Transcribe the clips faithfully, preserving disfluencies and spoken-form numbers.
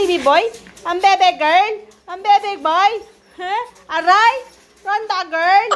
baby boy? Ang bebe girl? Ang bebe boy? Huh? Aray? Ronda girl?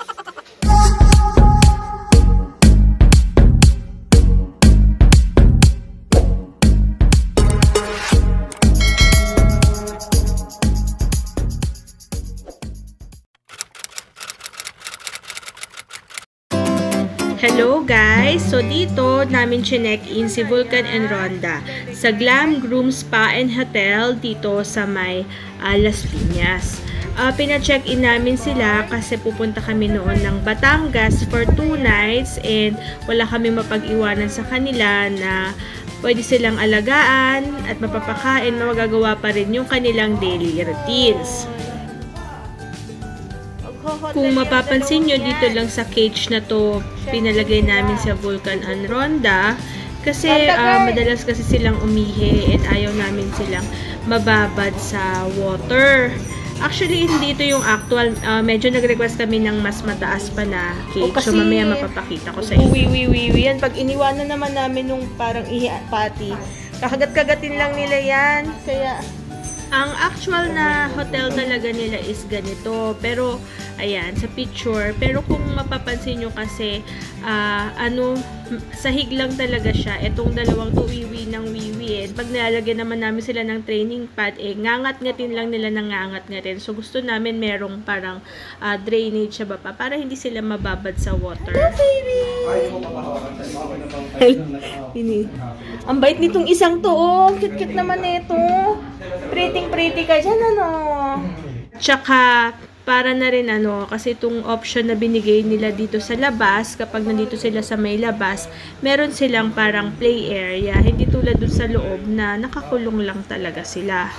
Hello guys! So dito namin chinek-in si Vulkan and Ronda sa Glam Groom Spa and Hotel dito sa may uh, Las Piñas. Uh, Pina-check-in namin sila kasi pupunta kami noon ng Batangas for two nights and wala kami mapag-iwanan sa kanila na pwede silang alagaan at mapapakain, magagawa pa rin yung kanilang daily routines. Kung mapapansin nyo, dito lang sa cage na to, pinalagay namin sa Vulkan and Ronda. Kasi uh, madalas kasi silang umihi and ayaw namin silang mababad sa water. Actually, hindi ito yung actual. Uh, medyo nag-request kami ng mas mataas pa na cage. So, mamaya mapapakita ko sa inyo. Uwi, uwi, uwi. Yan, pag iniwanan naman namin nung parang ihi at pati, kakagat-kagatin lang nila yan. Kaya... Ang actual na hotel talaga nila is ganito. Pero, ayan, sa picture. Pero kung mapapansin nyo kasi, uh, ano, sahig lang talaga siya. Itong dalawang to, wiwi ng wiwi. Eh. Pag nilalagyan naman namin sila ng training pad, eh, ngangat-ngatin lang nila ng ngangat-ngatin. So, gusto namin merong parang uh, drainage sa baba para hindi sila mababad sa water. Hello, baby! Ay, ini. Ang bait nitong isang to, oh. Cute-cute naman nito. Pretty-pretty ka dyan, ano? Tsaka, para na rin ano, kasi itong option na binigay nila dito sa labas, kapag nandito sila sa may labas, meron silang parang play area. Hindi tulad dun sa loob na nakakulong lang talaga sila.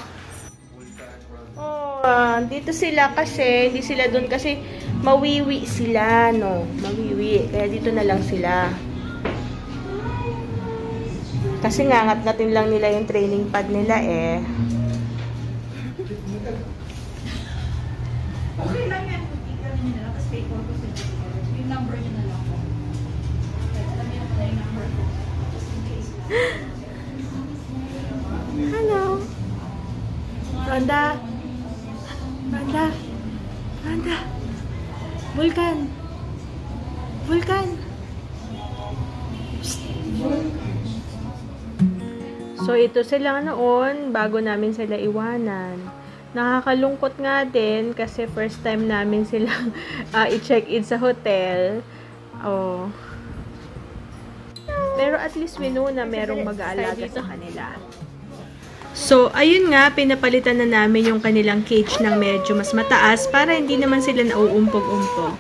Oh, uh, dito sila kasi, hindi sila dun kasi mawiwi sila, no? Mawiwi. Kaya dito na lang sila. Kasi ngangat-ngatin lang nila yung training pad nila eh. Okay lang yan. Ikaw nyo na lang. Tapos pay for ko sa yung number nyo na lang po. Alam nyo na yung number ko. Just in case lang. Hello. Ronda. Ronda. Ronda. Vulkan. Vulkan. So, ito sila noon bago namin sila iwanan. Nakakalungkot nga din kasi first time namin silang uh, i-check-in sa hotel. Oh. Pero at least we know na merong mag-aalaga sa kanila. So, ayun nga, pinapalitan na namin yung kanilang cage ng medyo mas mataas para hindi naman sila nauumpog-umpog.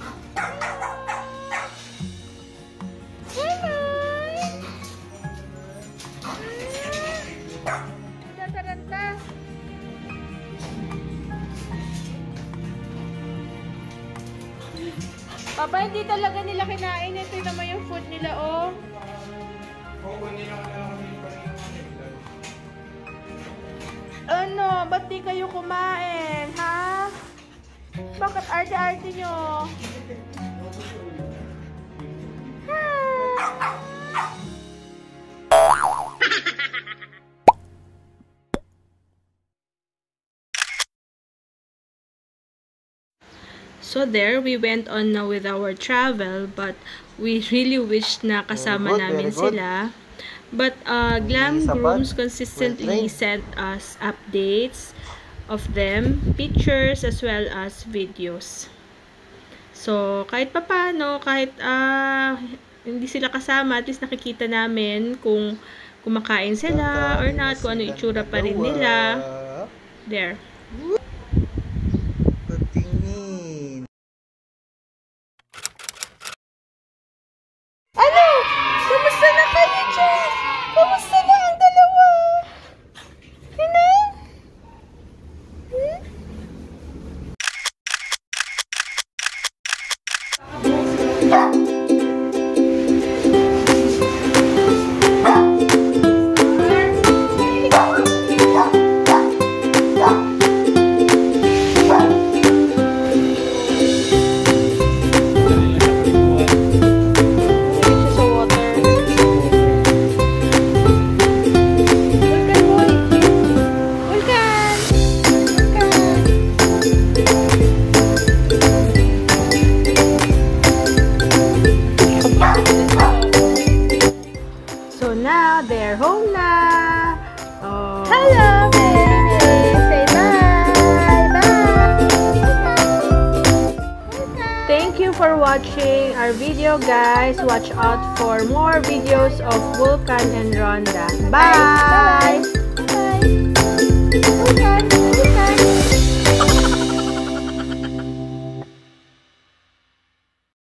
Papa, hindi talaga nila kinain. Ito naman yung food nila, oh. Ano? Ba't di kayo kumain, ha? Bakit arte-arte nyo? Ha? So there, we went on now with our travel, but we really wish na kasama good, namin sila. But uh, Glam Grooms consistently sent us updates of them, pictures as well as videos. So kahit papano, kahit uh, hindi sila kasama, at least nakikita namin kung kumakain sila or not, kung ano itsura pa rin nila. There. Ano? Kamusta na kayo dyan? Kamusta na ang dalawa? Ano? Hmm? for watching our video, guys. Watch out for more videos of Vulkan and Ronda. Bye! Bye!